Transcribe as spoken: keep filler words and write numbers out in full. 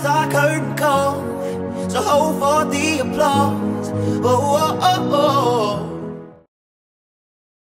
our curtain call, so hold for the applause. Oh, oh.